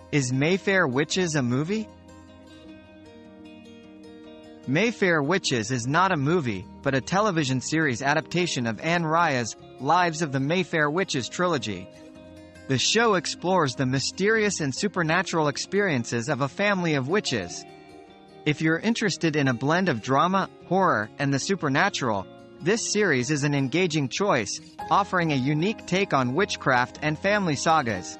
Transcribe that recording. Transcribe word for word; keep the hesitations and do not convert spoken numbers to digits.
Is Mayfair Witches a movie? Mayfair Witches is not a movie, but a television series adaptation of Anne Rice's Lives of the Mayfair Witches trilogy. The show explores the mysterious and supernatural experiences of a family of witches. If you're interested in a blend of drama, horror, and the supernatural, this series is an engaging choice, offering a unique take on witchcraft and family sagas.